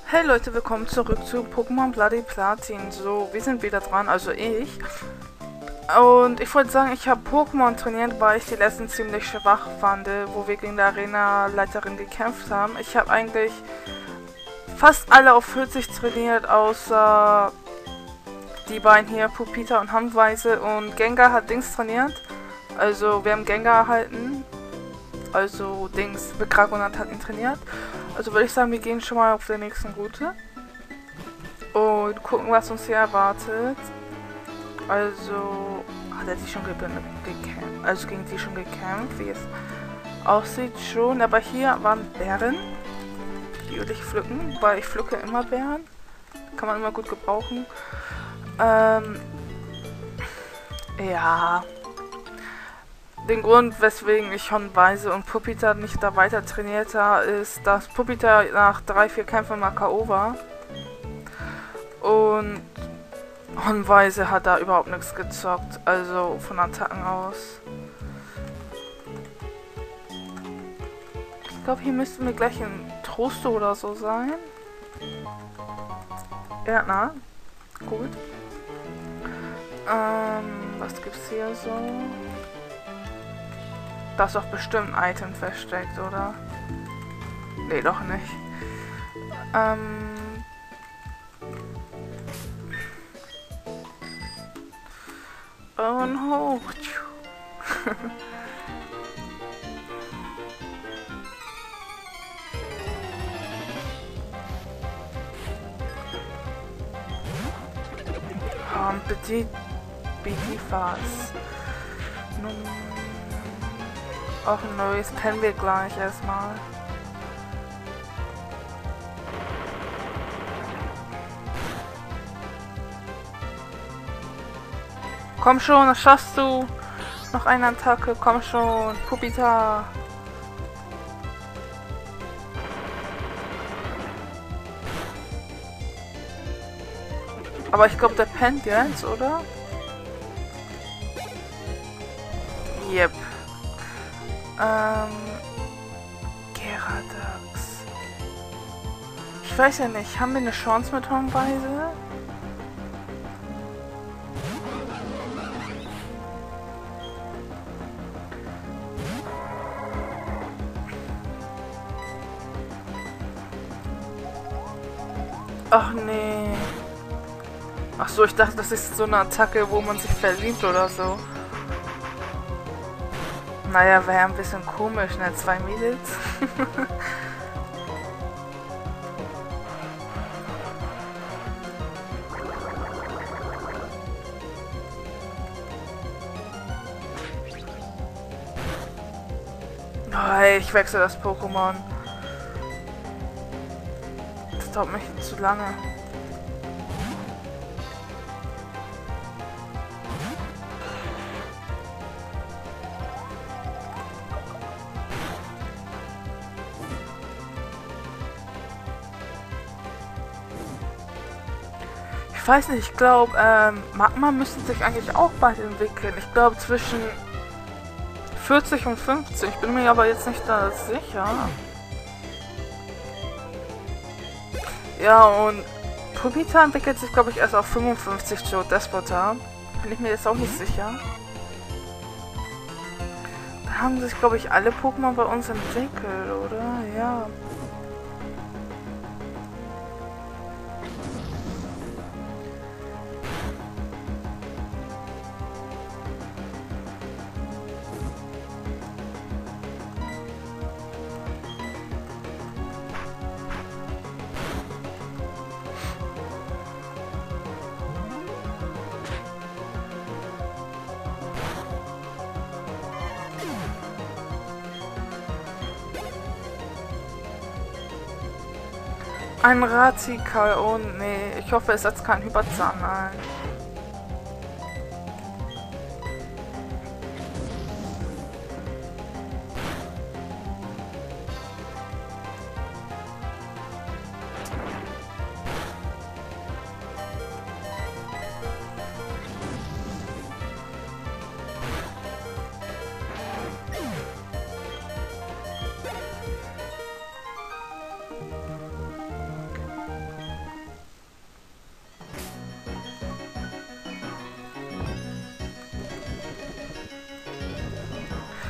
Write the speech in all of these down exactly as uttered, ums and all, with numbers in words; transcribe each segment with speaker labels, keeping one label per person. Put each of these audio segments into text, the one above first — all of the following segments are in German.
Speaker 1: Hey Leute, willkommen zurück zu Pokémon Bloody Platin. So, wir sind wieder dran, also ich. Und ich wollte sagen, ich habe Pokémon trainiert, weil ich die letzten ziemlich schwach fand, wo wir gegen die Arena-Leiterin gekämpft haben. Ich habe eigentlich fast alle auf vierzig trainiert, außer die beiden hier, Pupita und Handweise. Und Gengar hat Dings trainiert. Also, wir haben Gengar erhalten. Also, Dings, Bekragonat hat ihn trainiert. Also würde ich sagen, wir gehen schon mal auf der nächsten Route und gucken, was uns hier erwartet. Also, hat er die schon gekämpft? Also gegen die schon gekämpft, wie es aussieht schon. Aber hier waren Bären, die würde ich pflücken, weil ich pflücke immer Bären. Kann man immer gut gebrauchen. Ähm, ja. Den Grund, weswegen ich Honweise und Pupita nicht da weiter trainiert habe, ist, dass Pupita nach drei, vier Kämpfen mal K O war. Und Honweise hat da überhaupt nichts gezockt, also von Attacken aus. Ich glaube, hier müssten wir gleich in Trosto oder so sein. Ja, na, gut. Ähm, was gibt's hier so? Da ist doch bestimmt ein Item versteckt, oder? Nee, doch nicht. Ähm... Und hoch. Und bitte, bitte was. Nun... Auch ein neues kennen wir gleich erstmal. Komm schon, das schaffst du. Noch eine Attacke, komm schon, Pupita. Aber ich glaube, der pennt jetzt, oder? Yep. Ähm, Geradax. Ich weiß ja nicht, haben wir eine Chance mit Honweise? Ach nee. Ach so, ich dachte, das ist so eine Attacke, wo man sich verliebt oder so. Naja, wäre ein bisschen komisch, ne? Zwei Mädels. Oh, ey, ich wechsle das Pokémon. Das dauert mich zu lange. Ich weiß nicht, ich glaube, ähm, Magma müsste sich eigentlich auch bald entwickeln. Ich glaube zwischen vierzig und fünfzig. Ich bin mir aber jetzt nicht da sicher. Ja, und Pupita entwickelt sich, glaube ich, erst auf fünfundfünfzig Joe Despota. Bin ich mir jetzt auch nicht sicher. Da haben sich, glaube ich, alle Pokémon bei uns entwickelt, oder? Ja. Ein Razikal, oh nee. Ich hoffe, es setzt keinen Hyperzahn ein.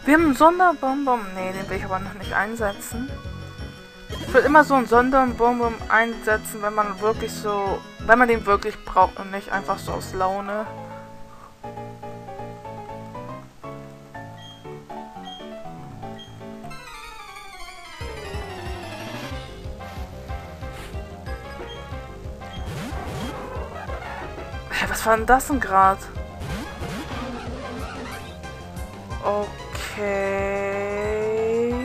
Speaker 1: Wir haben einen Sonderbonbon. Nee, den will ich aber noch nicht einsetzen. Ich will immer so einen Sonderbonbon einsetzen, wenn man wirklich so... Wenn man den wirklich braucht und nicht einfach so aus Laune. Was war denn das denn gerade? Okay.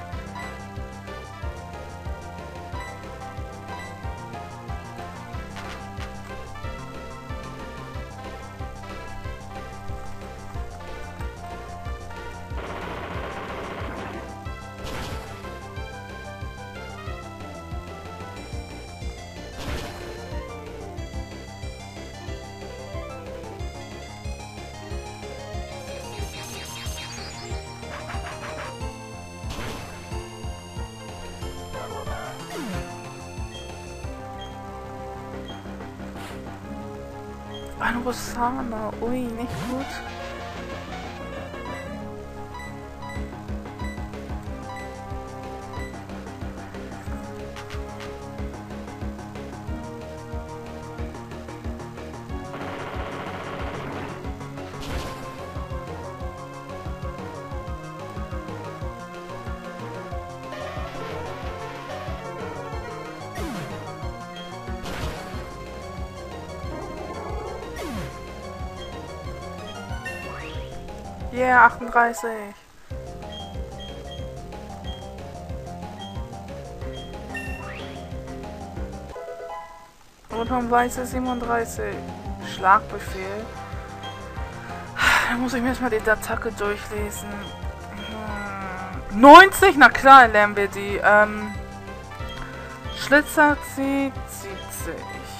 Speaker 1: Ein Rosana. Ui, nicht gut. Yeah, achtunddreißig. Und haben weiße siebenunddreißig. Schlagbefehl. Da muss ich mir erstmal die Attacke durchlesen. Hm. neunzig? Na klar, lernen wir die. Ähm, Schlitzer zieht siebzig.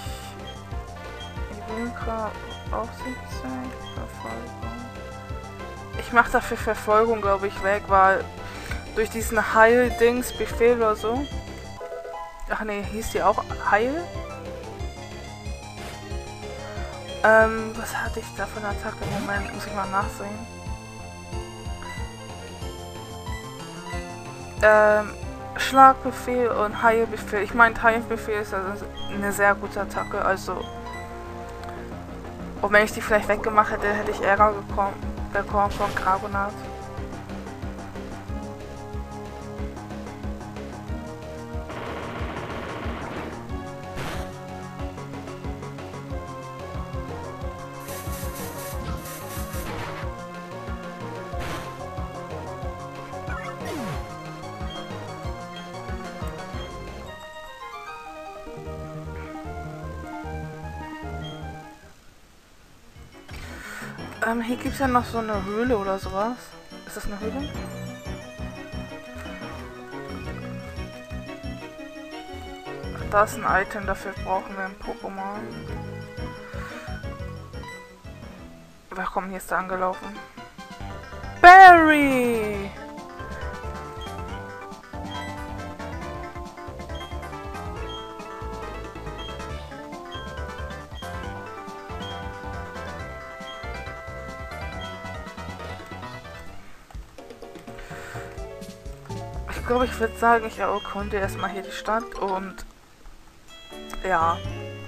Speaker 1: Ivanka auch siebzig. Verfolgung. Ich mache dafür Verfolgung, glaube ich, weg, weil durch diesen Heil-Dings-Befehl oder so. Ach nee, hieß die auch Heil? Ähm, was hatte ich da für eine Attacke? Moment, muss ich mal nachsehen. Ähm, Schlagbefehl und Heilbefehl. Ich meine, Heilbefehl ist also eine sehr gute Attacke, also. Und wenn ich die vielleicht weggemacht hätte, hätte ich Ärger bekommen. Bekommen von Carbonat. Ähm, hier gibt es ja noch so eine Höhle oder sowas. Ist das eine Höhle? Da ist ein Item, dafür brauchen wir ein Pokémon. Wer kommt hier ist da angelaufen? Barry! Ich glaube, ich würde sagen, ich erkunde erstmal hier die Stadt und ja.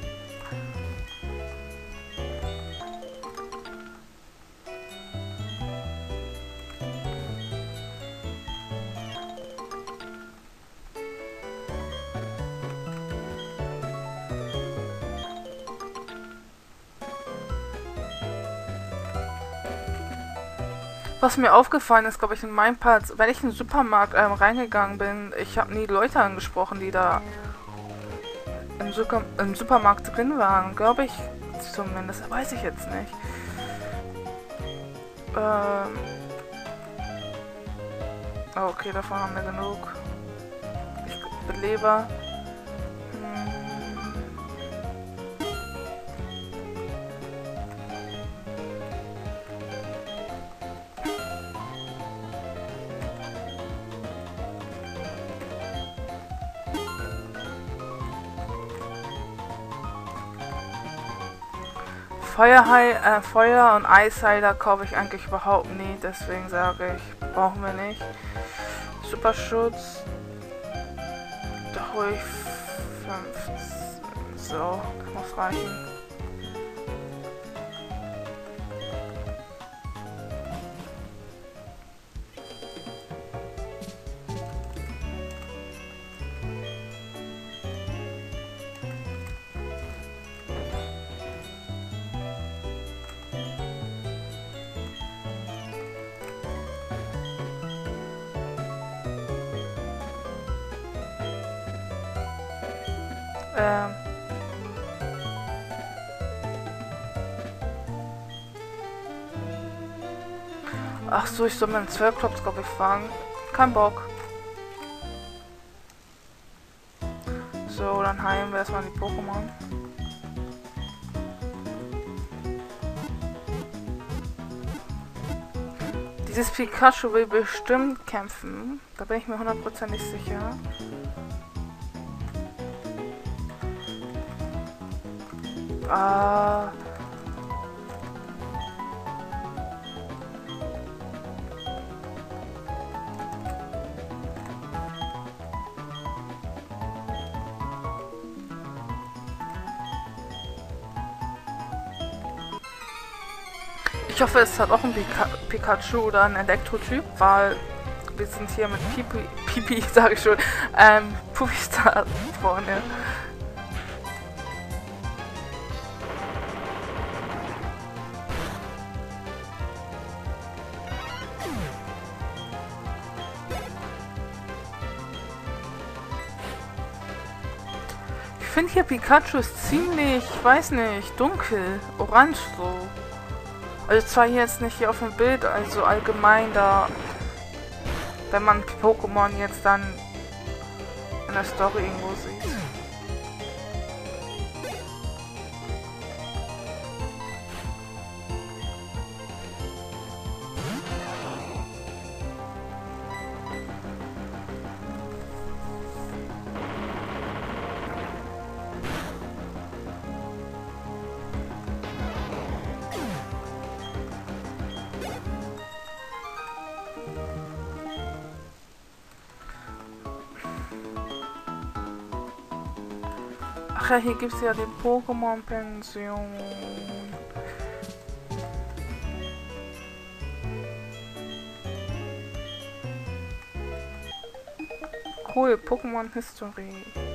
Speaker 1: Was mir aufgefallen ist, glaube ich, in meinem Part, wenn ich in den Supermarkt ähm, reingegangen bin, ich habe nie Leute angesprochen, die da im, Super im Supermarkt drin waren. Glaube ich zumindest, weiß ich jetzt nicht. Ähm oh, okay, davon haben wir genug. Ich Beleber. Feuerheil, äh, Feuer- und Eisheiler kaufe ich eigentlich überhaupt nie, deswegen sage ich, brauchen wir nicht. Superschutz. Da hole ich fünfzehn. So, das muss reichen. Ähm. Ach so, ich soll meinen Zwergklops, glaube ich, fangen. Kein Bock. So, dann heilen wir erstmal die Pokémon. Dieses Pikachu will bestimmt kämpfen. Da bin ich mir hundertprozentig sicher. Ah. Ich hoffe, es hat auch ein Pika Pikachu oder ein Elektrotyp, weil wir sind hier mit Pipi, Pipi sage ich schon, ähm, Puffy-Star vorne. Ich finde hier Pikachu ist ziemlich, ich weiß nicht, dunkel, orange so. Also zwar jetzt nicht hier auf dem Bild, also allgemein da, wenn man Pokémon jetzt dann in der Story irgendwo sieht. Ach ja, hier gibt es ja die Pokémon-Pension. Cool, Pokémon History.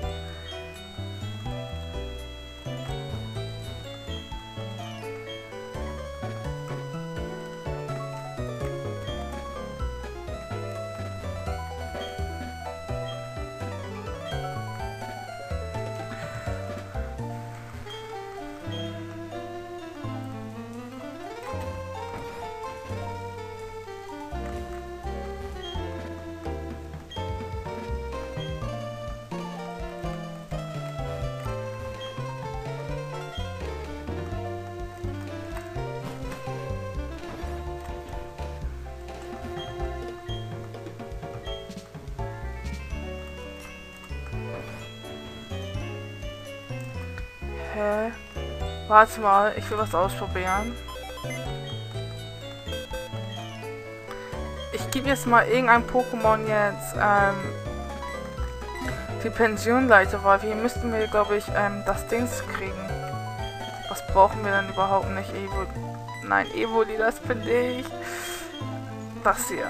Speaker 1: Hä? Warte mal, ich will was ausprobieren. Ich gebe jetzt mal irgendein Pokémon jetzt ähm, die Pensionleiter, weil wir müssten wir, glaube ich, ähm, das Dings kriegen. Was brauchen wir denn überhaupt nicht? Evo. Nein, Evoli, das bin ich. Das hier.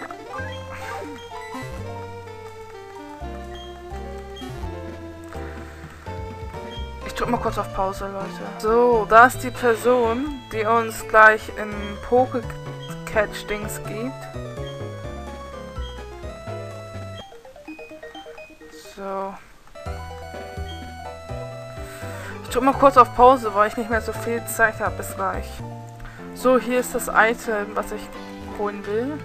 Speaker 1: Ich drück mal kurz auf Pause, Leute. So, da ist die Person, die uns gleich in Poké-Catch-Dings gibt. So. Ich drück mal kurz auf Pause, weil ich nicht mehr so viel Zeit habe. Bis gleich. So, hier ist das Item, was ich holen will.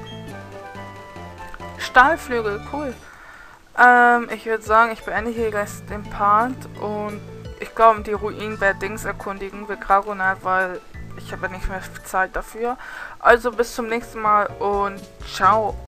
Speaker 1: Stahlflügel, cool. Ähm, ich würde sagen, ich beende hier gleich den Part und ich glaube, die Ruinenberg-Dings erkundigen wir Dragonite, weil ich habe ja nicht mehr Zeit dafür. Also bis zum nächsten Mal und ciao.